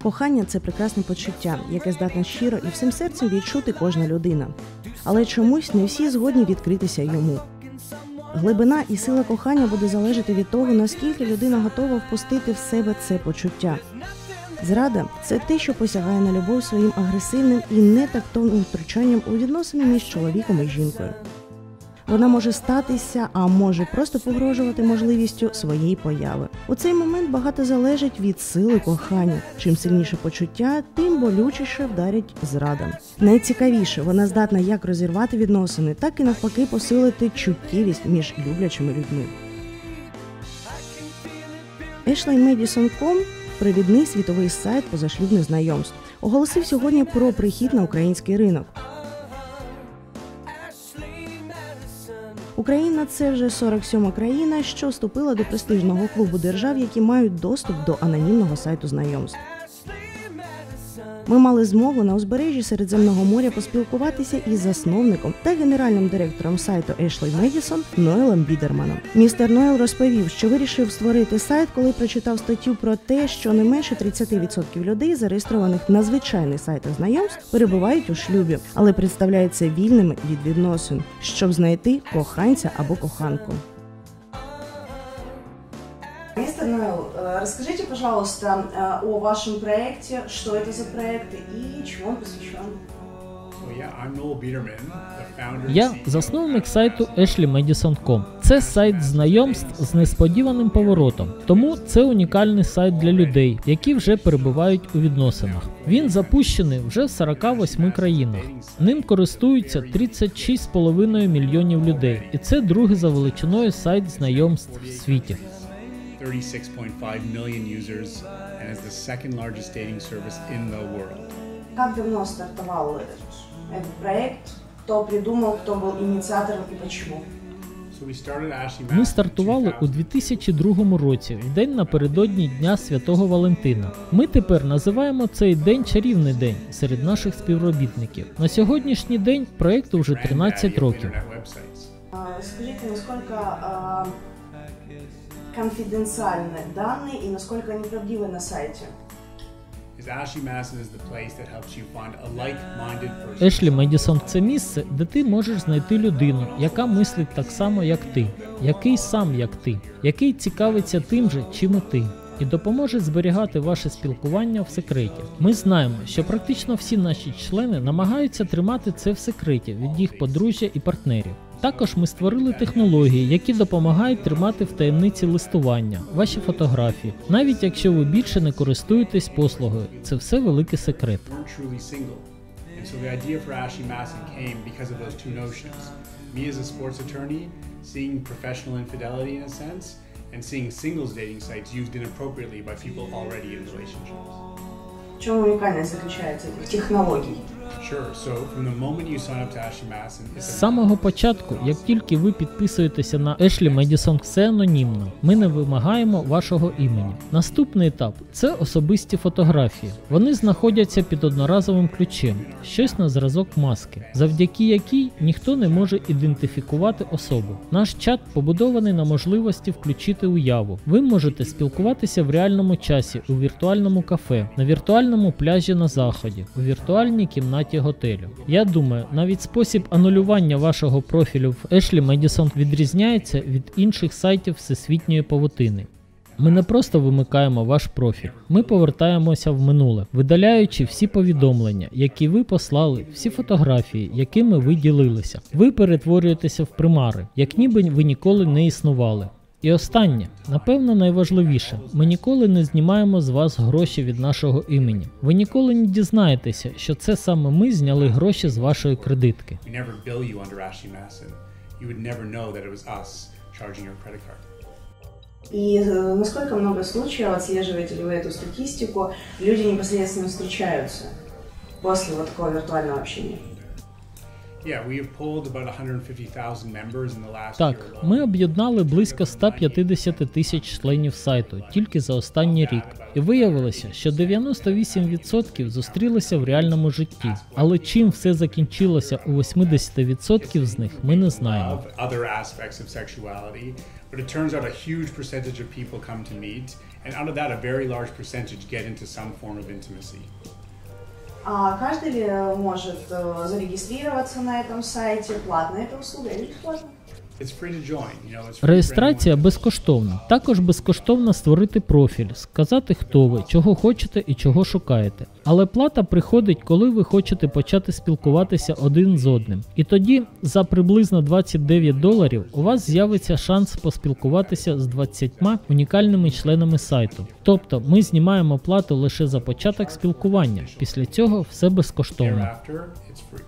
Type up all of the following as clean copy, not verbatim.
Кохання – це прекрасне почуття, яке здатна щиро і всім серцем відчути кожна людина. Але чомусь не всі згодні відкритися йому. Глибина і сила кохання буде залежати від того, наскільки людина готова впустити в себе це почуття. Зрада – це те, що посягає на любов своїм агресивним і нетактовним втручанням у відносини між чоловіком і жінкою. Вона може статися, а може просто погрожувати можливістю своєї появи. У цей момент багато залежить від сили кохання. Чим сильніше почуття, тим болючіше вдарить зрада. Найцікавіше, вона здатна як розірвати відносини, так і навпаки посилити чуттєвість між люблячими людьми. AshleyMadison.com – провідний світовий сайт позашлюбних знайомств, оголосив сьогодні про прихід на український ринок. Україна – це вже 47-ма країна, що вступила до престижного клубу держав, які мають доступ до анонімного сайту знайомств. Ми мали змогу на узбережжі Середземного моря поспілкуватися із засновником та генеральним директором сайту Ashley Madison Ноелем Бідерманом. Містер Ноел розповів, що вирішив створити сайт, коли прочитав статтю про те, що не менше 30% людей, зареєстрованих на звичайних сайтах знайомств, перебувають у шлюбі, але представляються вільними від відносин, щоб знайти коханця або коханку. Мистер Ноэл, расскажите, пожалуйста, о вашем проекте, что это за проект и чему он посвящен. Я засновник сайту AshleyMadison.com. Це сайт знайомств з несподіваним поворотом. Тому це унікальний сайт для людей, які вже перебувають у відносинах. Він запущений вже в 48 країнах. Ним користуються 36,5 мільйонів людей. І це другий за величиною сайт знайомств в світі. 36.5 million users and is the second largest dating service in the world. Как давно стартовал этот проект? Кто придумал, кто был инициатором и почему? Ми стартували у 2002 році, в день напередодні Дня Святого Валентина. Ми тепер називаємо цей день чарівний день серед наших співробітників. На сьогоднішній день проекту вже 13 років. Скажите, насколько конфиденциальны данные и насколько они правдивы на сайте? Ashley Madison – це місце, де ти можеш знайти людину, яка мислить так само, як ти, який сам, як ти, який цікавиться тим же, чим і ти, і допоможе зберігати ваше спілкування в секреті. Ми знаємо, що практично всі наші члени намагаються тримати це в секреті від їх подружжя і партнерів. Також ми створили технології, які допомагають тримати в таємниці листування, ваші фотографії, навіть якщо ви більше не користуєтесь послугою. Це все великий секрет. В чому унікальність заключається в технології? З самого початку, як тільки ви підписуєтеся на Ashley Madison, все анонімно. Ми не вимагаємо вашого імені. Наступний етап – це особисті фотографії. Вони знаходяться під одноразовим ключем, щось на зразок маски, завдяки якій ніхто не може ідентифікувати особу. Наш чат побудований на можливості включити уяву. Ви можете спілкуватися в реальному часі, у віртуальному кафе, на віртуальному пляжі на заході, у віртуальній кімнаті готелю. Я думаю, навіть спосіб анулювання вашого профілю в Ashley Madison відрізняється від інших сайтів всесвітньої павутини. Ми не просто вимикаємо ваш профіль, ми повертаємося в минуле, видаляючи всі повідомлення, які ви послали, всі фотографії, якими ви ділилися. Ви перетворюєтеся в примари, як ніби ви ніколи не існували. І останнє, напевно найважливіше, ми ніколи не знімаємо з вас гроші від нашого імені. Ви ніколи не дізнаєтеся, що це саме ми зняли гроші з вашої кредитки. И насколько много случаев, отслеживаете ли вы эту статистику, люди непосредственно встречаются после вот такого виртуального общения? Так, ми об'єднали близько 150 тисяч членів сайту тільки за останній рік. І виявилося, що 98% зустрілися в реальному житті. Але чим все закінчилося у 80% з них, ми не знаємо. And out of that, a very large percentage get into some form of intimacy. А каждый ли может зарегистрироваться на этом сайте? Платная эта услуга или бесплатная? It's free to join, you know, it's free for Реєстрація anyone. безкоштовна. Також безкоштовно створити профіль, сказати, хто ви, чого хочете і чого шукаєте. Але плата приходить, коли ви хочете почати спілкуватися один з одним. І тоді за приблизно $29 у вас з'явиться шанс поспілкуватися з 20 унікальними членами сайту. Тобто ми знімаємо плату лише за початок спілкування. Після цього все безкоштовно. Thereafter, it's free.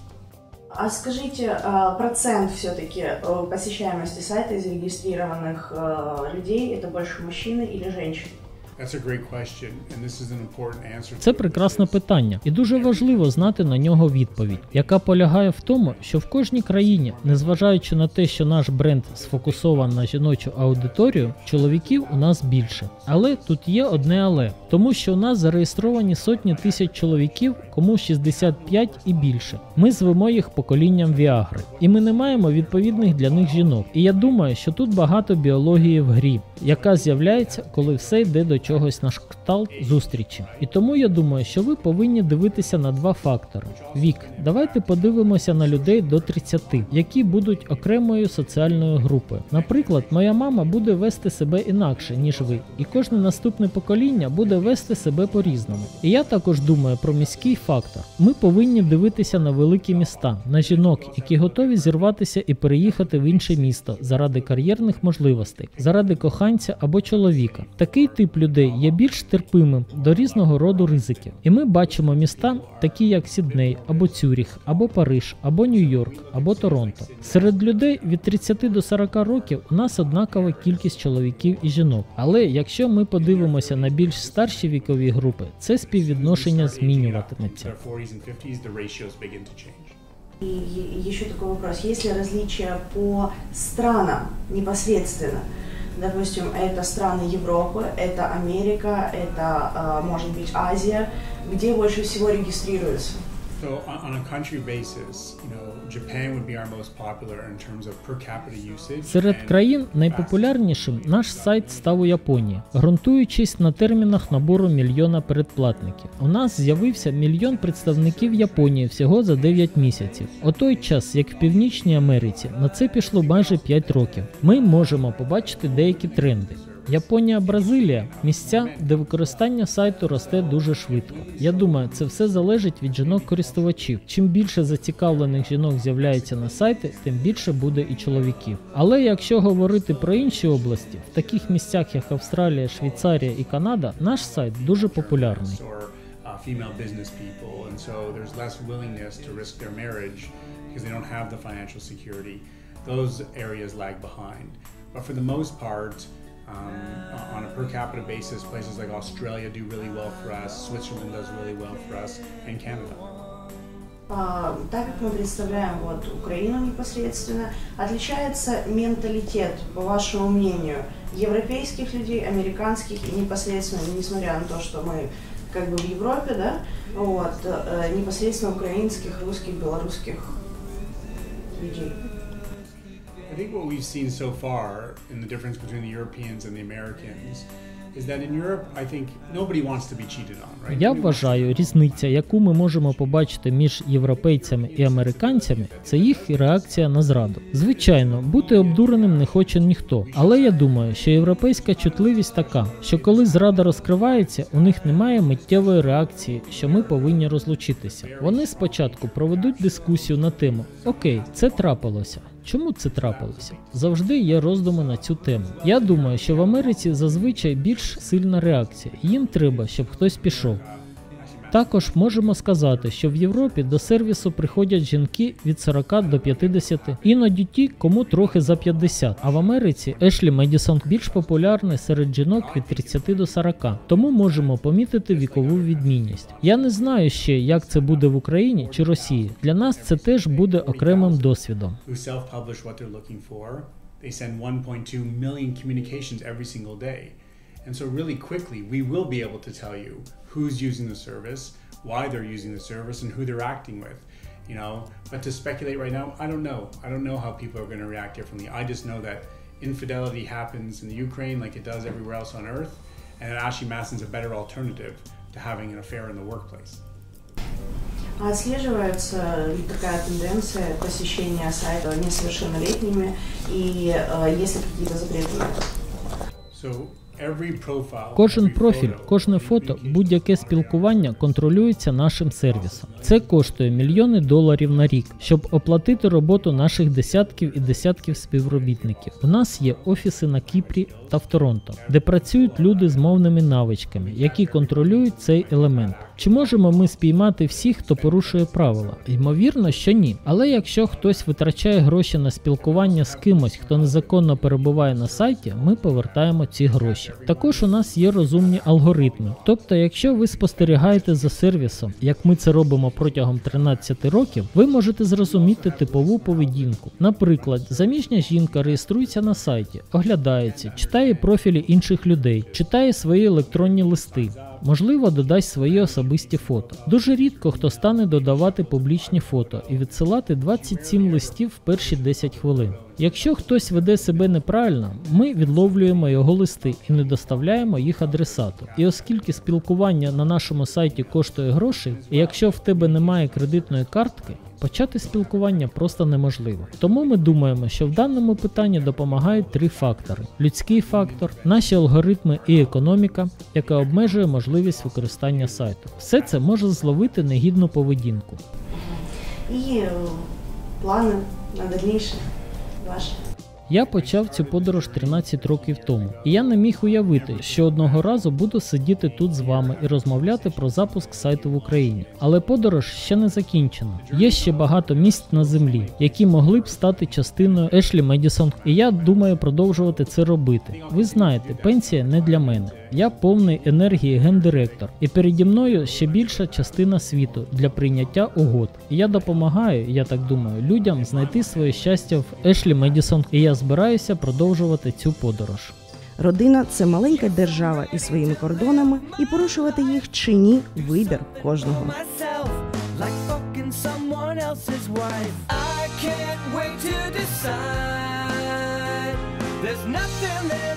А скажите, процент все-таки посещаемости сайта из зарегистрированных людей, это больше мужчины или женщины? That's a great question, and this is an important answer. Це прекрасне питання, і дуже важливо знати на нього відповідь, яка полягає в тому, що в кожній країні, незважаючи на те, що наш бренд сфокусований на жіночу аудиторію, чоловіків у нас більше. Але тут є одне але, тому що у нас зареєстровані сотні тисяч чоловіків, кому 65 і більше. Ми звемо їх поколінням Віагри, і ми не маємо відповідних для них жінок. І я думаю, що тут багато біології в грі, яка з'являється, коли все йде до чогось на кшталт зустрічі. І тому я думаю, що ви повинні дивитися на два фактори. Вік. Давайте подивимося на людей до 30, які будуть окремою соціальною групою. Наприклад, моя мама буде вести себе інакше, ніж ви, і кожне наступне покоління буде вести себе по-різному. І я також думаю про міський фактор. Ми повинні дивитися на великі міста, на жінок, які готові зірватися і переїхати в інше місто заради кар'єрних можливостей, заради коханця або чоловіка. Такий тип людей є більш терпимим до різного роду ризиків. І ми бачимо міста, такі як Сідней, або Цюріх, або Париж, або Нью-Йорк, або Торонто. Серед людей від 30 до 40 років у нас однакова кількість чоловіків і жінок. Але якщо ми подивимося на більш старші вікові групи, це співвідношення змінюватиметься. Their 40s and 50s, the ratios begin to change. И еще такой вопрос. Есть ли различия по странам непосредственно? Допустим, это страны Европы, это Америка, это, может быть, Азия, где больше всего регистрируются? So on a country basis, you know, Japan would be our most popular in terms of per capita usage. Серед and країн capacity. найпопулярнішим наш сайт став у Японії, ґрунтуючись на термінах набору мільйона передплатників. У нас з'явився мільйон представників Японії всього за 9 місяців. У той час, як в Північній Америці, на це пішло майже 5 років. Ми можемо побачити деякі тренди. Японія, Бразилія – місця, де використання сайту росте дуже швидко. Я думаю, це все залежить від жінок-користувачів. Чим більше зацікавлених жінок з'являється на сайті, тим більше буде і чоловіків. Але якщо говорити про інші області, в таких місцях, як Австралія, Швейцарія і Канада, наш сайт дуже популярний. Or female business people, and so there's less willingness to risk their marriage because they don't have the financial security. Those areas lag behind. But for the most part, on a per capita basis, places like Australia do really well for us, Switzerland does really well for us, and Canada. Так как мы представляем вот Украину непосредственно, отличается менталитет, по вашему мнению, европейских людей, американских и непосредственно, несмотря на то, что мы как бы в Европе, да, вот, непосредственно украинских, русских, белорусских людей? I think what we've seen so far in the difference between the Europeans and the Americans is that in Europe, I think nobody wants to be cheated on, right? Я вважаю, різниця, яку ми можемо побачити між європейцями і американцями, це їх реакція на зраду. Звичайно, бути обдуреним не хоче ніхто, але я думаю, що європейська чутливість така, що коли зрада розкривається, у них немає миттєвої реакції, що ми повинні розлучитися. Вони спочатку проведуть дискусію на тему «Окей, це трапилося». Чому це трапилося? Завжди є роздуми на цю тему. Я думаю, що в Америці зазвичай більш сильна реакція. Їм треба, щоб хтось пішов. Також можемо сказати, що в Європі до сервісу приходять жінки від 40 до 50, іноді ті, кому трохи за 50. А в Америці Ешлі Медісон більш популярний серед жінок від 30 до 40. Тому можемо помітити вікову відмінність. Я не знаю ще, як це буде в Україні чи Росії. Для нас це теж буде окремим досвідом. Who self-publish what they're looking for. They send 1.2 million communications every single day. And so really quickly, we will be able to tell you who's using the service, why they're using the service, and who they're acting with, you know. But to speculate right now, I don't know. I don't know how people are going to react differently. I just know that infidelity happens in the Ukraine like it does everywhere else on earth. and Ashley Madison's a better alternative to having an affair in the workplace. А отслеживается ли такая тенденция посещения сайта несовершеннолетними, и есть ли какие-то запреты? Кожен профіль, кожне фото, будь-яке спілкування контролюється нашим сервісом. Це коштує мільйони доларів на рік, щоб оплатити роботу наших десятків і десятків співробітників. У нас є офіси на Кіпрі та в Торонто, де працюють люди з мовними навичками, які контролюють цей елемент. Чи можемо ми спіймати всіх, хто порушує правила? Ймовірно, що ні. Але якщо хтось витрачає гроші на спілкування з кимось, хто незаконно перебуває на сайті, ми повертаємо ці гроші. Також у нас є розумні алгоритми. Тобто, якщо ви спостерігаєте за сервісом, як ми це робимо протягом 13 років, ви можете зрозуміти типову поведінку. Наприклад, заміжня жінка реєструється на сайті, оглядається, читає профілі інших людей, читає свої електронні листи. Можливо, додасть свої особисті фото. Дуже рідко хто стане додавати публічні фото і відсилати 27 листів в перші 10 хвилин. Якщо хтось веде себе неправильно, ми відловлюємо його листи і не доставляємо їх адресату. І оскільки спілкування на нашому сайті коштує грошей, і якщо в тебе немає кредитної картки, почати спілкування просто неможливо. Тому ми думаємо, що в даному питанні допомагають 3 фактори. Людський фактор, наші алгоритми і економіка, яка обмежує можливість використання сайту. Все це може зловити негідну поведінку. І плани на дальніше ваші? Я почав цю подорож 13 років тому, і я не міг уявити, що одного разу буду сидіти тут з вами і розмовляти про запуск сайту в Україні. Але подорож ще не закінчена. Є ще багато місць на землі, які могли б стати частиною Ashley Madison, і я думаю продовжувати це робити. Ви знаєте, пенсія не для мене. Я повний енергії гендиректор, і переді мною ще більша частина світу для прийняття угод. І я допомагаю, я так думаю, людям знайти своє щастя в Ashley Madison, і я збираюся продовжувати цю подорож. Родина – це маленька держава із своїми кордонами, і порушувати їх чи ні – вибір кожного. There's nothing that